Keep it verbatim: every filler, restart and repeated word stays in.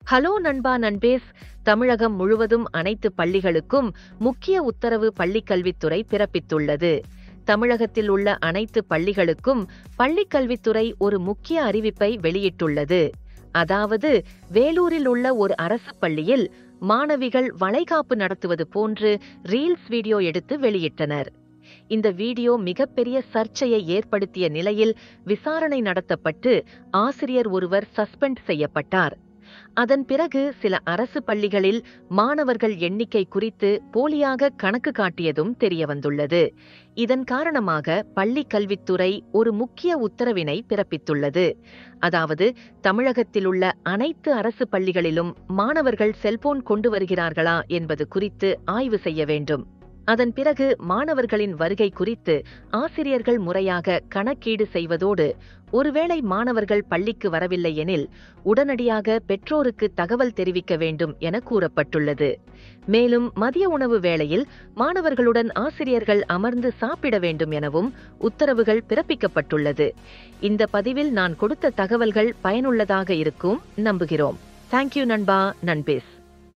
Hello நண்பா நண்பேஸ். தமிழகம் முழுவதும் அனைத்து பள்ளிகளுக்கும் முக்கிய உத்தரவு பள்ளிக்கல்வித்துறை பிறப்பித்துள்ளது. தமிழகத்தில் உள்ள அனைத்து பள்ளிகளுக்கும் பள்ளிக்கல்வித்துறை ஒரு முக்கிய அறிவிப்பை வெளியிட்டுள்ளது. அதாவது, வேலூரில் உள்ள ஒரு அரசு பள்ளியில் மாணவிகள் வளைகாப்பு நடத்துவது போன்று ரீல்ஸ் வீடியோ எடுத்து வெளியிட்டனர். இந்த வீடியோ மிகப்பெரிய சர்ச்சையை ஏற்படுத்திய நிலையில் விசாரணை நடத்தப்பட்டு ஆசிரியர் ஒருவர் சஸ்பெண்ட் செய்யப்பட்டார். அதன் பிறகு சில அரசு பள்ளிகளில் மாணவர்கள் எண்ணிக்கை குறித்து போலியாக கணக்கு காட்டியதும் தெரியவந்துள்ளது. இதன் காரணமாக பள்ளிக் கல்வித்துறை ஒரு முக்கிய உத்தரவினை பிறப்பித்துள்ளது. அதாவது, தமிழகத்தில் உள்ள அனைத்து அரசு பள்ளிகளிலும் மாணவர்கள் செல்போன் கொண்டு வருகிறார்களா என்பது குறித்து ஆய்வு செய்ய வேண்டும். அதன் பிறகு மாணவர்களின் வருகை குறித்து ஆசிரியர்கள் முறையாக கணக்கீடு செய்வதோடு, ஒருவேளை மாணவர்கள் பள்ளிக்கு வரவில்லை எனில் உடனடியாக பெற்றோருக்கு தகவல் தெரிவிக்க வேண்டும் என கூறப்பட்டுள்ளது. மேலும் மதிய உணவு வேளையில் மாணவர்களுடன் ஆசிரியர்கள் அமர்ந்து சாப்பிட வேண்டும் எனவும் உத்தரவுகள் பிறப்பிக்கப்பட்டுள்ளது. இந்த பதிவில் நான் கொடுத்த தகவல்கள் பயனுள்ளதாக இருக்கும் நம்புகிறோம். தேங்க்யூ நண்பா நண்பேஸ்.